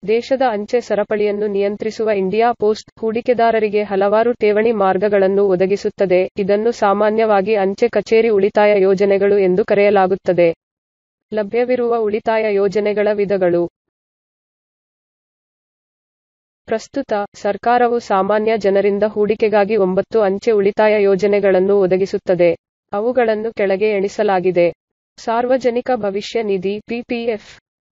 ದೇಶದ ಅಂಚೆ ಸರಪಳಿಯನ್ನು ನಿಯಂತ್ರಿಸುವ ಇಂಡಿಯಾ ಪೋಸ್ಟ್ ಹೂಡಿಕೆದಾರರಿಗೆ ಹಲವಾರು ಠೇವಣಿ ಮಾರ್ಗಗಳನ್ನು ಒದಗಿಸುತ್ತದೆ. ಇದನ್ನು ಸಾಮಾನ್ಯವಾಗಿ ಅಂಚೆ ಕಚೇರಿ ಉಳಿತಾಯ ಯೋಜನೆಗಳು ಎಂದು ಕರೆಯಲಾಗುತ್ತದೆ. ಲಭ್ಯವಿರುವ ಉಳಿತಾಯ ಯೋಜನೆಗಳ ವಿಧಗಳು. ಪ್ರಸ್ತುತ, ಸರ್ಕಾರವು ಸಾಮಾನ್ಯ ಜನರಿಂದ ಹೂಡಿಕೆಗಾಗಿ 9 ಅಂಚೆ ಉಳಿತಾಯ ಯೋಜನೆಗಳನ್ನು ಒದಗಿಸುತ್ತದೆ. ಅವುಗಳನ್ನು ಕೆಳಗೆ ಎಣಿಸಲಾಗಿದೆ. ಸಾರ್ವಜನಿಕ ಭವಿಷ್ಯ ನಿಧಿ (ಪಿಪಿಎಫ್).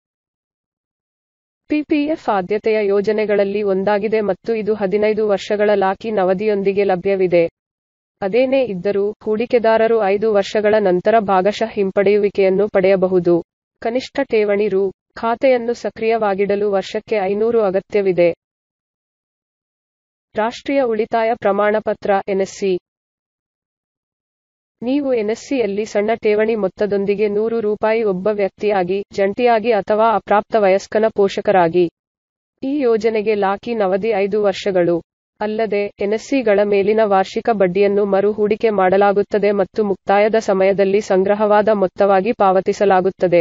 ಪಿಪಿಎಫ್ ಆದ್ಯತೆಯ ಯೋಜನೆಗಳಲ್ಲಿ ಒಂದಾಗಿದೆ ಮತ್ತು ಇದು 15 ವರ್ಷಗಳ ಲಾಕ್-ಇನ್ ಅವಧಿಯೊಂದಿಗೆ ಲಭ್ಯವಿದೆ. ಅದೇನೇ ಇದ್ದರೂ, ಹೂಡಿಕೆದಾರರು 5 ವರ್ಷಗಳ ನಂತರ ಭಾಗಶಃ ಹಿಂಪಡೆಯುವಿಕೆಯನ್ನು ಪಡೆಯಬಹುದು. ಕನಿಷ್ಠ ಠೇವಣಿ ರೂ. ಖಾತೆಯನ್ನು ಸಕ್ರಿಯವಾಗಿಡಲು ವರ್ಷಕ್ಕೆ 500 ಅಗತ್ಯವಿದೆ. ರಾಷ್ಟ್ರೀಯ ಉಳಿತಾಯ ಪ್ರಮಾಣಪತ್ರ (ಎನ್ಎಸ್ಸಿ). ನೀವು ಎನ್ಎಸ್ಸಿಯಲ್ಲಿ ಸಣ್ಣ ಠೇವಣಿ ಮೊತ್ತದೊಂದಿಗೆ ₹100 ಒಬ್ಬ ವ್ಯಕ್ತಿಯಾಗಿ, ಜಂಟಿಯಾಗಿ ಅಥವಾ ಅಪ್ರಾಪ್ತ ವಯಸ್ಕನ ಪೋಷಕರಾಗಿ. ಈ ಯೋಜನೆಗೆ ಲಾಕ್-ಇನ್ ಅವಧಿ 5 ವರ್ಷಗಳು. ಅಲ್ಲದೆ, ಎನ್ಎಸ್ಸಿಗಳ ಮೇಲಿನ ವಾರ್ಷಿಕ ಬಡ್ಡಿಯನ್ನು ಮರು ಹೂಡಿಕೆ ಮಾಡಲಾಗುತ್ತದೆ ಮತ್ತು ಮುಕ್ತಾಯದ ಸಮಯದಲ್ಲಿ ಸಂಗ್ರಹವಾದ ಮೊತ್ತವಾಗಿ ಪಾವತಿಸಲಾಗುತ್ತದೆ.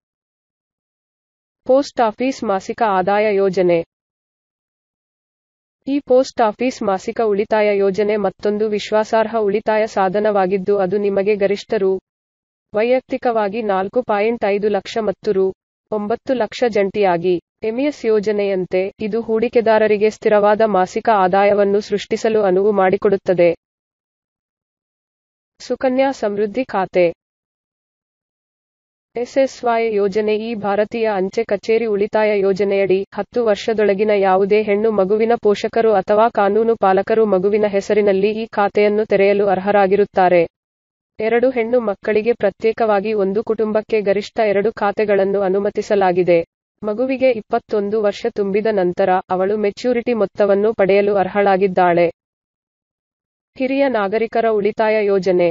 ಪೋಸ್ಟ್ ಆಫೀಸ್ ಮಾಸಿಕ ಆದಾಯ ಯೋಜನೆ. ಈ ಪೋಸ್ಟ್ ಆಫೀಸ್ ಮಾಸಿಕ ಉಳಿತಾಯ ಯೋಜನೆ ಮತ್ತೊಂದು ವಿಶ್ವಾಸಾರ್ಹ ಉಳಿತಾಯ ಸಾಧನವಾಗಿದ್ದು ಅದು ನಿಮಗೆ ಗರಿಷ್ಠ ರೂ. ವೈಯಕ್ತಿಕವಾಗಿ 4.5 ಲಕ್ಷ ಮತ್ತು ರೂ. 9 ಲಕ್ಷ ಜಂಟಿಯಾಗಿ. ಎಂಇಎಸ್ ಯೋಜನೆಯಂತೆ, ಇದು ಹೂಡಿಕೆದಾರರಿಗೆ ಸ್ಥಿರವಾದ ಮಾಸಿಕ ಆದಾಯವನ್ನು ಸೃಷ್ಟಿಸಲು ಅನುವು ಮಾಡಿಕೊಡುತ್ತದೆ. ಸುಕನ್ಯಾ ಸಮೃದ್ಧಿ ಖಾತೆ ಎಸ್ಎಸ್ವೈ ಯೋಜನೆ. ಈ ಭಾರತೀಯ ಅಂಚೆ ಕಚೇರಿ ಉಳಿತಾಯ ಯೋಜನೆಯಡಿ 10 ವರ್ಷದೊಳಗಿನ ಯಾವುದೇ ಹೆಣ್ಣು ಮಗುವಿನ ಪೋಷಕರು ಅಥವಾ ಕಾನೂನು ಪಾಲಕರು ಮಗುವಿನ ಹೆಸರಿನಲ್ಲಿ ಈ ಖಾತೆಯನ್ನು ತೆರೆಯಲು ಅರ್ಹರಾಗಿರುತ್ತಾರೆ. 2 ಹೆಣ್ಣು ಮಕ್ಕಳಿಗೆ ಪ್ರತ್ಯೇಕವಾಗಿ ಒಂದು ಕುಟುಂಬಕ್ಕೆ ಗರಿಷ್ಠ 2 ಖಾತೆಗಳನ್ನು ಅನುಮತಿಸಲಾಗಿದೆ. ಮಗುವಿಗೆ 21 ವರ್ಷ ತುಂಬಿದ ನಂತರ, ಅವಳು ಮೆಚ್ಯೂರಿಟಿ ಮೊತ್ತವನ್ನು ಪಡೆಯಲು ಅರ್ಹಳಾಗಿದ್ದಾಳೆ. ಹಿರಿಯ ನಾಗರಿಕರ ಉಳಿತಾಯ ಯೋಜನೆ.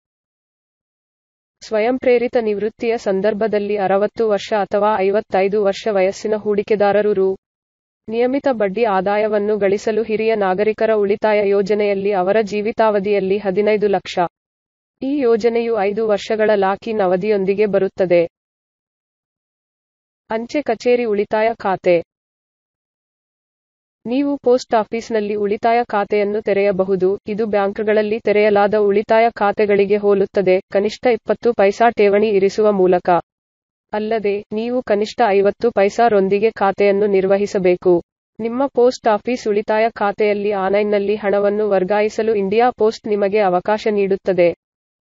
ಸ್ವಯಂಪ್ರೇರಿತ ನಿವೃತ್ತಿಯ ಸಂದರ್ಭದಲ್ಲಿ 60 ವರ್ಷ ಅಥವಾ 55 ವರ್ಷ ವಯಸ್ಸಿನ ಹೂಡಿಕೆದಾರರು ರೂ. ನಿಯಮಿತ ಬಡ್ಡಿ ಆದಾಯವನ್ನು ಗಳಿಸಲು ಹಿರಿಯ ನಾಗರಿಕರ ಉಳಿತಾಯ ಯೋಜನೆಯಲ್ಲಿ ಅವರ ಜೀವಿತಾವಧಿಯಲ್ಲಿ 15 ಲಕ್ಷ. ಈ ಯೋಜನೆಯು 5 ವರ್ಷಗಳ ಲಾಕ್-ಇನ್ ಅವಧಿಯೊಂದಿಗೆ ಬರುತ್ತದೆ. ಅಂಚೆ ಕಚೇರಿ ಉಳಿತಾಯ ಖಾತೆ. ನೀವು ಪೋಸ್ಟ್ ಆಫೀಸ್ನಲ್ಲಿ ಉಳಿತಾಯ ಖಾತೆಯನ್ನು ತೆರೆಯಬಹುದು. ಇದು ಬ್ಯಾಂಕ್ಗಳಲ್ಲಿ ತೆರೆಯಲಾದ ಉಳಿತಾಯ ಖಾತೆಗಳಿಗೆ ಹೋಲುತ್ತದೆ, ಕನಿಷ್ಠ 20 ಪೈಸಾ ಠೇವಣಿ ಇರಿಸುವ ಮೂಲಕ. ಅಲ್ಲದೆ, ನೀವು ಕನಿಷ್ಠ 50 ಪೈಸಾ ರೊಂದಿಗೆ ಖಾತೆಯನ್ನು ನಿರ್ವಹಿಸಬೇಕು. ನಿಮ್ಮ ಪೋಸ್ಟ್ ಆಫೀಸ್ ಉಳಿತಾಯ ಖಾತೆಯಲ್ಲಿ ಆನ್ಲೈನ್ನಲ್ಲಿ ಹಣವನ್ನು ವರ್ಗಾಯಿಸಲು ಇಂಡಿಯಾ ಪೋಸ್ಟ್ ನಿಮಗೆ ಅವಕಾಶ ನೀಡುತ್ತದೆ.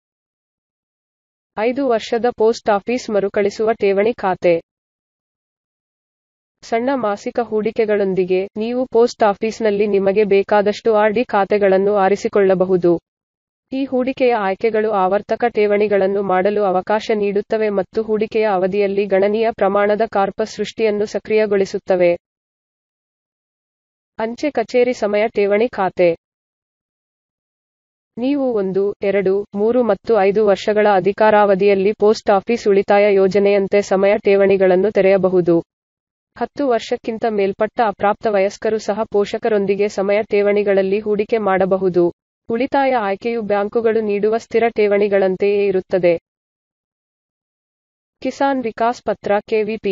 5 ವರ್ಷದ ಪೋಸ್ಟ್ ಆಫೀಸ್ ಮರುಕಳಿಸುವ ಠೇವಣಿ ಖಾತೆ. ಸಣ್ಣ ಮಾಸಿಕ ಹೂಡಿಕೆಗಳೊಂದಿಗೆ, ನೀವು ಪೋಸ್ಟ್ ಆಫೀಸ್ನಲ್ಲಿ ನಿಮಗೆ ಬೇಕಾದಷ್ಟು ಆರ್.ಡಿ ಖಾತೆಗಳನ್ನು ಆರಿಸಿಕೊಳ್ಳಬಹುದು. ಈ ಹೂಡಿಕೆಯ ಆಯ್ಕೆಗಳು ಆವರ್ತಕ ಠೇವಣಿಗಳನ್ನು ಮಾಡಲು ಅವಕಾಶ ನೀಡುತ್ತವೆ ಮತ್ತು ಹೂಡಿಕೆಯ ಅವಧಿಯಲ್ಲಿ ಗಣನೀಯ ಪ್ರಮಾಣದ ಕಾರ್ಪಸ್ ಸೃಷ್ಟಿಯನ್ನು ಸಕ್ರಿಯಗೊಳಿಸುತ್ತವೆ. ಅಂಚೆ ಕಚೇರಿ ಸಮಯ ಠೇವಣಿ ಖಾತೆ. ನೀವು 1, 2, 3 ಮತ್ತು 5 ವರ್ಷಗಳ ಅಧಿಕಾರಾವಧಿಯಲ್ಲಿ ಪೋಸ್ಟ್ ಆಫೀಸ್ ಉಳಿತಾಯ ಯೋಜನೆಯಂತೆ ಸಮಯ ಠೇವಣಿಗಳನ್ನು ತೆರೆಯಬಹುದು. 10 ವರ್ಷಕ್ಕಿಂತ ಮೇಲ್ಪಟ್ಟ ಅಪ್ರಾಪ್ತ ವಯಸ್ಕರು ಸಹ ಪೋಷಕರೊಂದಿಗೆ ಸಮಯ ಠೇವಣಿಗಳಲ್ಲಿ ಹೂಡಿಕೆ ಮಾಡಬಹುದು. ಉಳಿತಾಯ ಆಯ್ಕೆಯು ಬ್ಯಾಂಕುಗಳು ನೀಡುವ ಸ್ಥಿರ ಠೇವಣಿಗಳಂತೆಯೇ ಇರುತ್ತದೆ. ಕಿಸಾನ್ ವಿಕಾಸ್ ಪತ್ರ (ಕೆವಿಪಿ).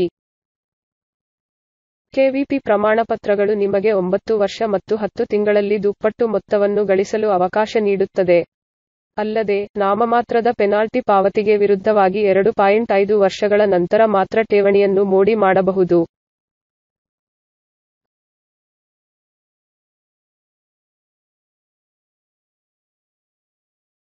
ಕೆವಿಪಿ ಪ್ರಮಾಣಪತ್ರಗಳು ನಿಮಗೆ 9 ವರ್ಷ ಮತ್ತು 10 ತಿಂಗಳಲ್ಲಿ ದುಪ್ಪಟ್ಟು ಮೊತ್ತವನ್ನು ಗಳಿಸಲು ಅವಕಾಶ ನೀಡುತ್ತದೆ. ಅಲ್ಲದೆ, ನಾಮಮಾತ್ರದ ಪೆನಾಲ್ಟಿ ಪಾವತಿಗೆ ವಿರುದ್ಧವಾಗಿ 2.5 ವರ್ಷಗಳ ನಂತರ ಮಾತ್ರ ಠೇವಣಿಯನ್ನು ಮೋಡಿ ಮಾಡಬಹುದು.